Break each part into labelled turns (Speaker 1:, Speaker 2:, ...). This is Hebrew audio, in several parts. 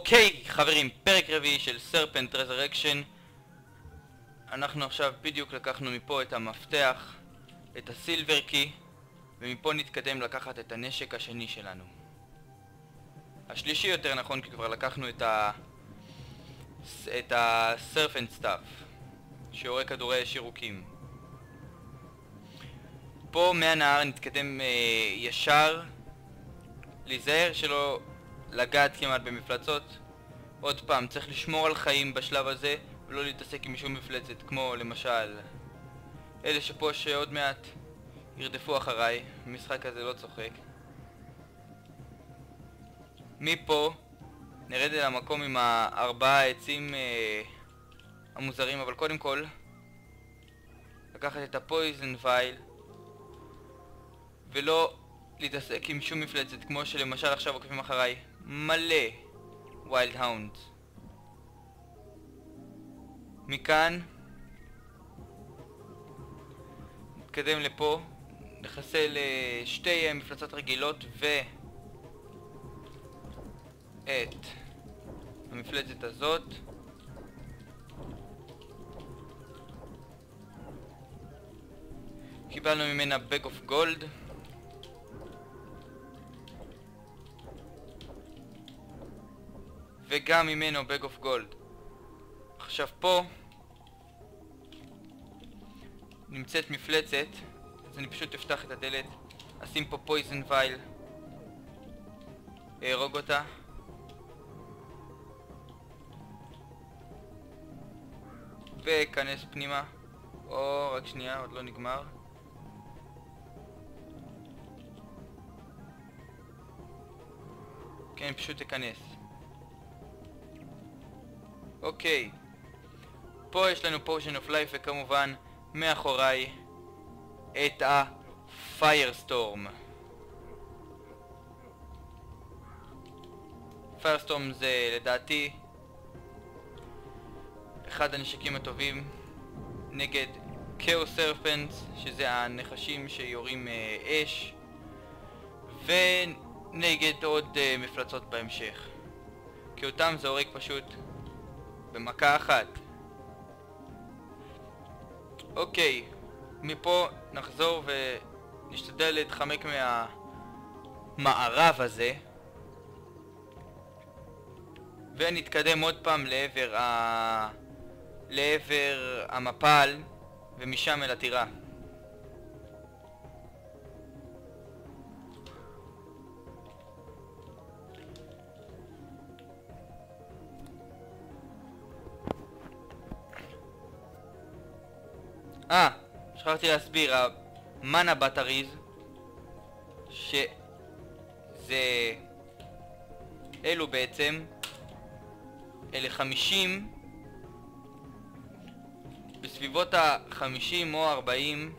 Speaker 1: אוקיי חברים, פרק רביעי של סרפנט רזרקשן. אנחנו עכשיו בדיוק לקחנו מפה את המפתח, את הסילבר קי, ומפה נתקדם לקחת את הנשק השני שלנו, השלישי יותר נכון, כי כבר לקחנו את הסרפנט סטאפ שיורה כדורי שירוקים. פה מהנהר נתקדם ישר, להיזהר שלא לגעת כמעט במפלצות. עוד פעם, צריך לשמור על חיים בשלב הזה ולא להתעסק עם שום מפלצת, כמו למשל אלה שפה שעוד מעט ירדפו אחריי. המשחק הזה לא צוחק. מפה נרד אל המקום עם הארבעה העצים המוזרים, אבל קודם כל לקחת את הפויזן וייל ולא להתעסק עם שום מפלצת, כמו שלמשל עכשיו עוקבים אחריי מלא ווילד האונד. מכאן נתקדם לפה, נחסל שתי מפלצות רגילות ואת המפלצת הזאת. קיבלנו ממנה bag of gold. וגם ממנו bag of gold. עכשיו פה נמצאת מפלצת, אז אני פשוט אפתח את הדלת, אשים פה פויזן וייל, אהרוג אותה, וכנס פנימה. או רק שנייה, עוד לא נגמר. כן, פשוט תכנס. אוקיי, פה יש לנו פושן אוף לייף, וכמובן מאחוריי את הפיירסטורם. פיירסטורם זה לדעתי אחד הנשקים הטובים נגד כאוס סרפנטס, שזה הנחשים שיורים אש, ונגד עוד מפלצות בהמשך, כי אותם זה הורג פשוט במכה אחת. אוקיי, מפה נחזור ונשתדל להתחמק מהמערב הזה, ונתקדם עוד פעם לעבר המפל, ומשם אל הטירה. שכחתי להסביר, המאנה בטריז, שזה אלו בעצם, אלה 50, בסביבות ה-50 או 40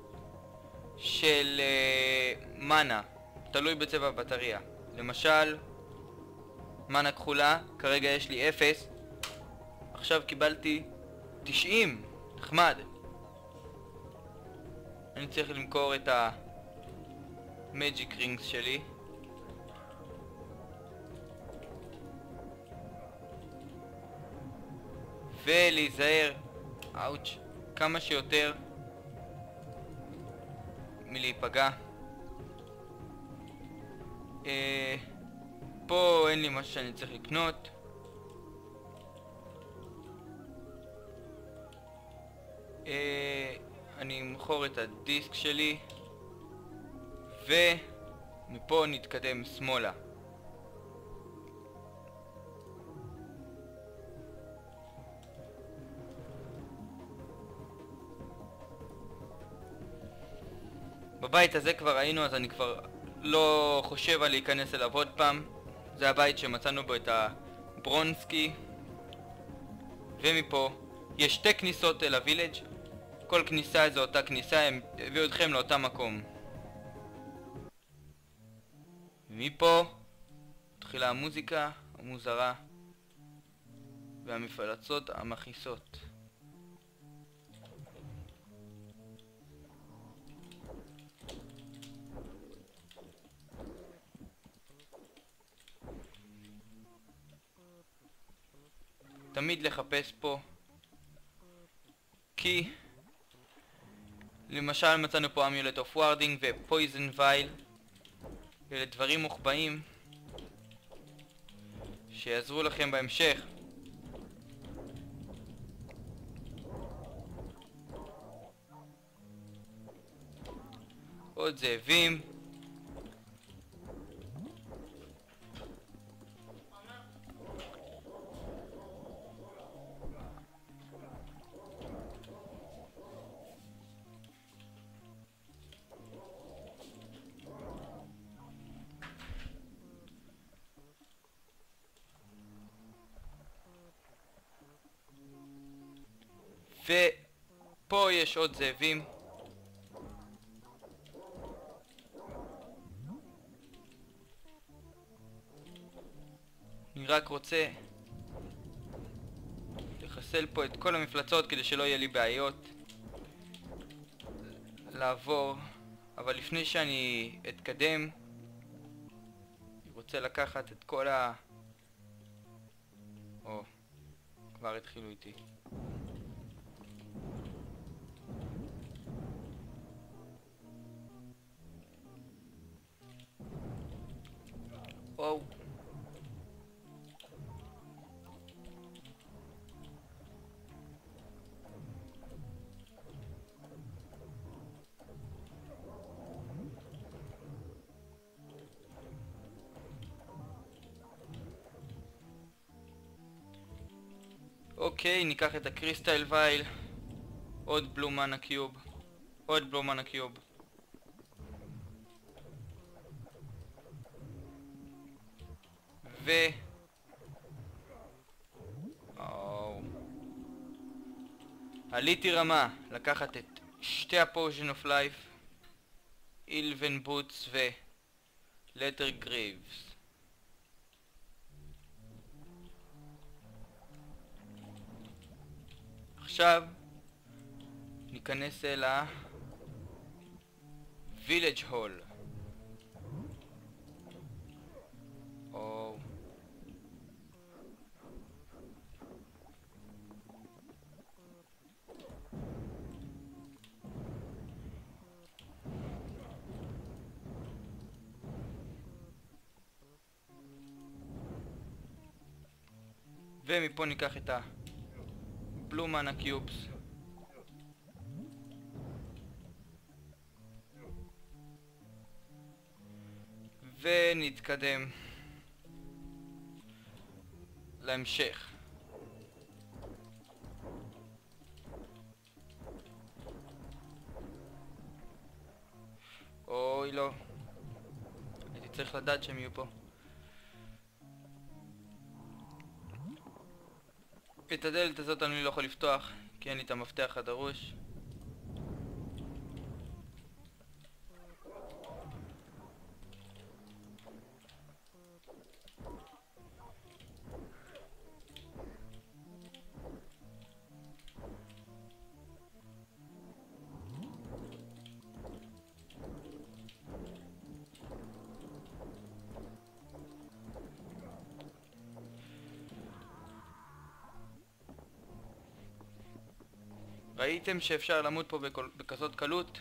Speaker 1: של מאנה, תלוי בצבע הבטריה. למשל מאנה כחולה, כרגע יש לי 0, עכשיו קיבלתי 90, נחמד. אני צריך למכור את המג'יק רינגס שלי. ולהיזהר, אאוץ', כמה שיותר מלהיפגע. פה אין לי משהו שאני צריך לקנות. אני אמכור את הדיסק שלי, ומפה נתקדם שמאלה. בבית הזה כבר היינו, אז אני כבר לא חושב על להיכנס אליו עוד פעם. זה הבית שמצאנו בו את הברונסקי, ומפה יש שתי כניסות אל הווילג'. כל כניסה זו אותה כניסה, הם הביאו אתכם לאותה מקום. ומפה התחילה המוזיקה המוזרה והמפלצות המכעיסות. תמיד לחפש פה, כי למשל מצאנו פה אמולט אוף וורדינג ופויזן וייל. אלה דברים מוחבאים שיעזרו לכם בהמשך. עוד זאבים. ופה יש עוד זאבים. אני רק רוצה לחסל פה את כל המפלצות כדי שלא יהיה לי בעיות לעבור. אבל לפני שאני אתקדם, אני רוצה לקחת את כל כבר התחילו איתי. אוקיי, ניקח את הקריסטל וייל, עוד בלו מנה קיוב, עוד בלו מנה קיוב. עליתי רמה, לקחת את שתי הפושן אוף לייף, אילבן בוטס ולטר גרייבס. עכשיו ניכנס אל ה-Village Hall. ומפה ניקח את הבלו מנה קיובס. ונתקדם להמשך. אוי לא, הייתי צריך לדעת שהם יהיו פה. את הדלת הזאת אני לא יכול לפתוח כי אין לי את המפתח הדרוש. ראיתם שאפשר למות פה בכזאת קלות?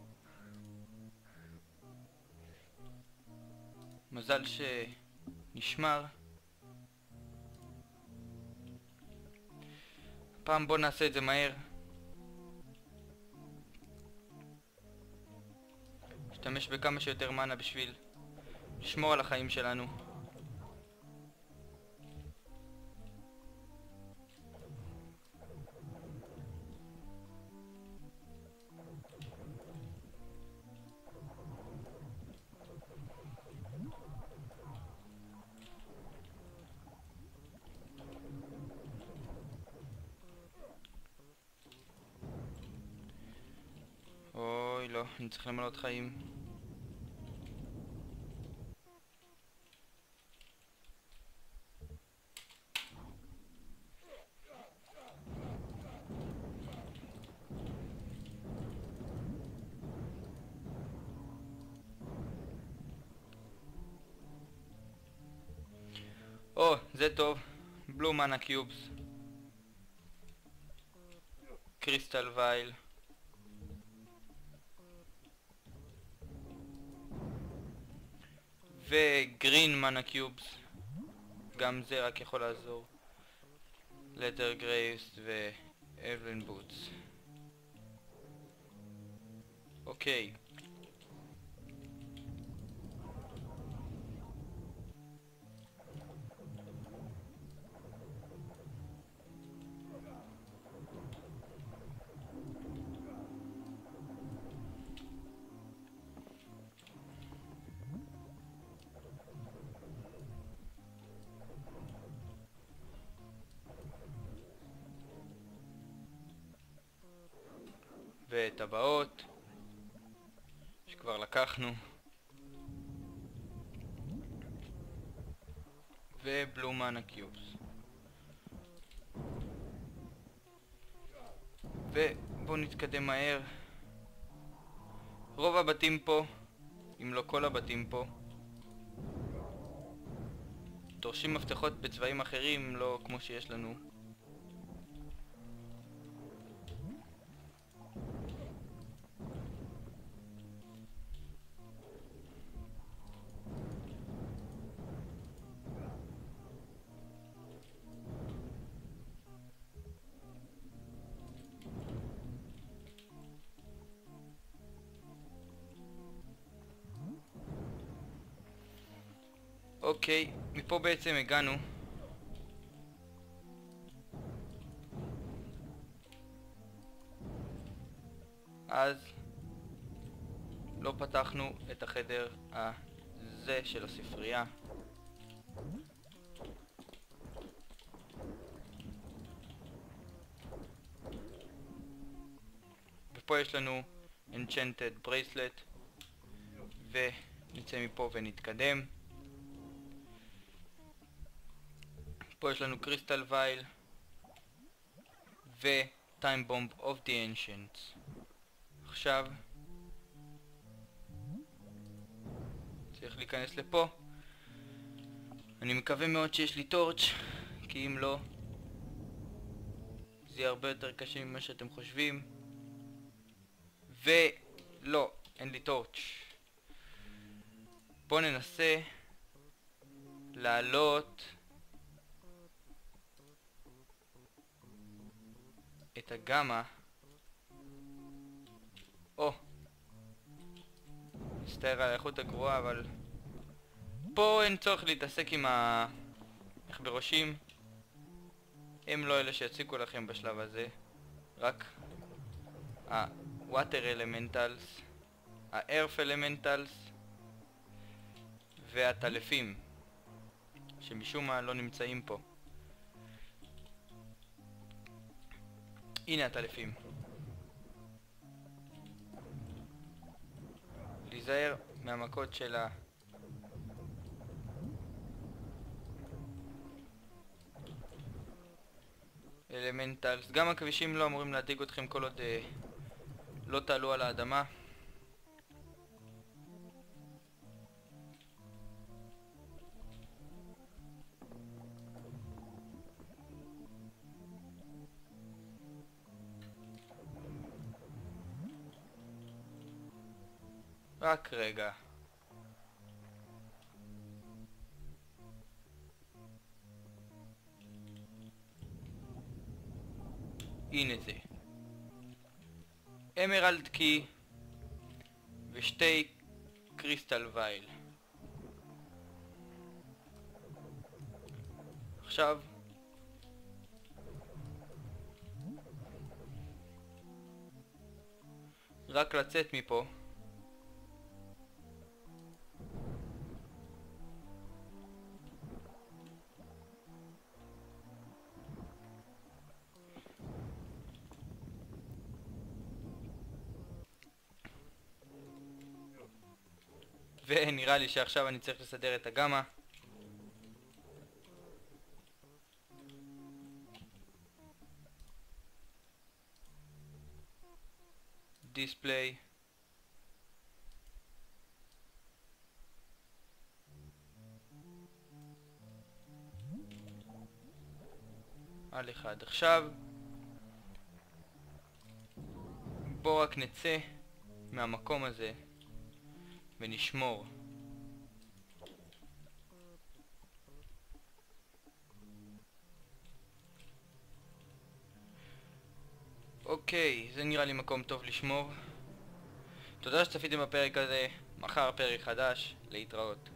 Speaker 1: מזל שנשמר. פעם בוא נעשה את זה מהר. נשתמש בכמה שיותר מנה בשביל לשמור על החיים שלנו. אוי לא, אני צריך למלות חיים. זה טוב, בלו מנה קיובס. קריסטל וייל. וגרין מנה קיובס. גם זה רק יכול לעזור. לטר גרייס ואבלן בוטס. אוקיי. וטבעות שכבר לקחנו, ובלו מנה קיובס. ובואו נתקדם מהר. רוב הבתים פה, אם לא כל הבתים פה, דורשים מפתחות בצבעים אחרים, לא כמו שיש לנו. אוקיי, מפה בעצם הגענו. אז לא פתחנו את החדר הזה של הספרייה. ופה יש לנו Enchanted Bracelet, ונצא מפה ונתקדם. פה יש לנו קריסטל וייל ו-Time Bomb of the Ancients. עכשיו צריך להיכנס לפה. אני מקווה מאוד שיש לי טורץ', כי אם לא זה יהיה הרבה יותר קשה ממה שאתם חושבים. ולא, אין לי טורץ'. בואו ננסה לעלות את הגמא. מצטער על האיכות הגרועה, אבל פה אין צורך להתעסק עם המחברושים. הם לא אלה שיציקו לכם בשלב הזה, רק ה-Water Elementals, ה-Earth Elementals והטלפים, שמשום מה לא נמצאים פה. הנה הטלפים. להיזהר מהמכות של האלמנטלס. גם הכבישים לא אמורים להדאיג אתכם כל עוד לא תעלו על האדמה. רק רגע. הנה זה. אמרלד קי ושתי קריסטל וייל. עכשיו רק לצאת מפה. ונראה לי שעכשיו אני צריך לסדר את הגמא. דיספליי. על אחד. עכשיו בואו רק נצא מהמקום הזה ונשמור. אוקיי, זה נראה לי מקום טוב לשמור. תודה שצפיתם בפרק הזה, מחר פרק חדש, להתראות.